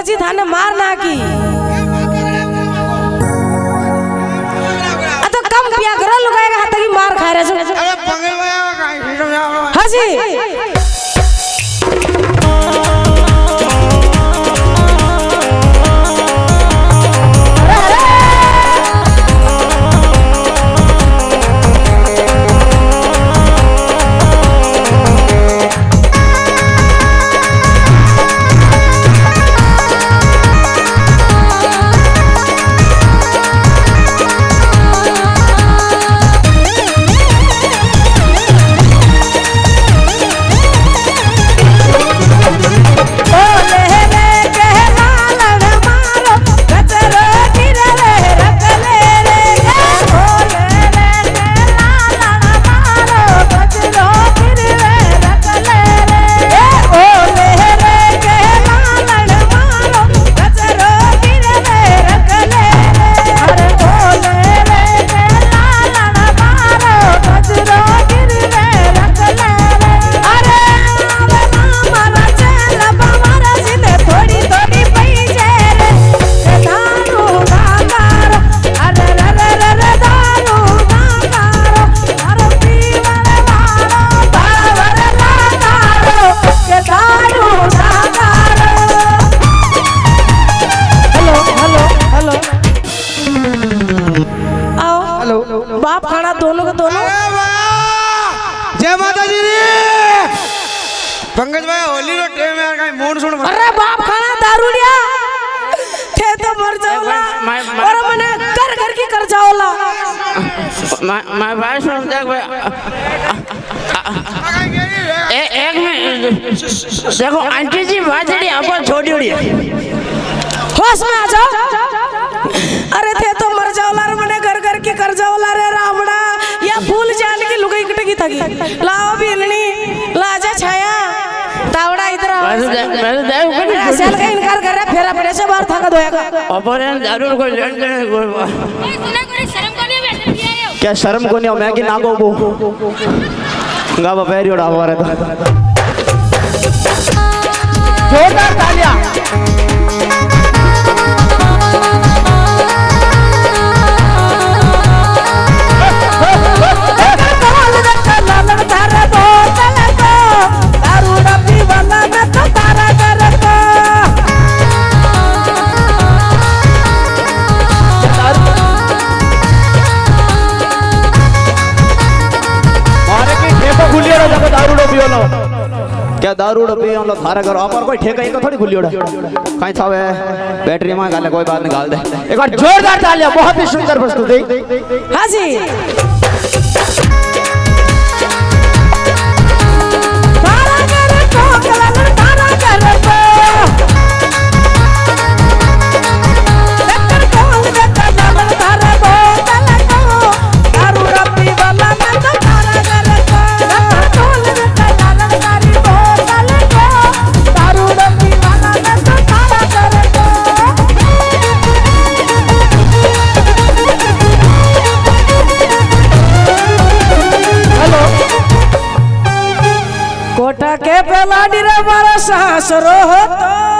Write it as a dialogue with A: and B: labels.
A: પછી થાને માર નાખી આ તો કમ પિયા કરો લુગાएगा हाथ की मार खा रहे છો अरे पंगलवाया काई समझाओ हाजी बाप खाना दोनों का दोनों
B: जय माता जी पंकज भाई होली रो टाइम यार काई मूड सुन
A: अरे बाप खाना दारूडिया थे तो मर जाओला और मने कर कर की कर जाओला
C: मैं भाई सुन देख भाई एक मिनट देखो आंटी जी बाजड़ी अपन छोड़ी उड़ी
A: होश में आ जाओ अरे थे तो मर जाओला रे मने घर घर की कर जाओला रे रामड़ा या फूल जान की लुगाई कटकी थगी लाओ बिलनी लाजा छाया तावड़ा इधर आओ
C: मैं देख
A: असल का इनकार कर रहा फेरा पड़े से बाहर थका दोया का
C: अपन जरूर कोई लेन देने
D: सुना कोई शर्म को नहीं बैठ दिया है
E: क्या शर्म को नहीं मैं कि नागो बो गावा पैरियोड़ा हमारे तो जोरदार तालियां क्या दारूड़ो पियो लो थारा घर अपर कोई ठेका एक थोड़ी खुलियोड़ा काई छावे बैटरी में गाले कोई बात निकाल दे एक बार जोरदार तालियां बहुत ही सुंदर प्रस्तुति
A: हां जी तारा कर को कलर तारा कर को लक्कर कोल दे कलर तारा बोतल को दारू रब्बी वाला मैं तो तारा कर को लक्कर कोल दे कलर तारी बोतल को दारू रब्बी वाला मैं तो तारा कर को हेलो कोटा के पेलाडी रे मारा सासरो हो तो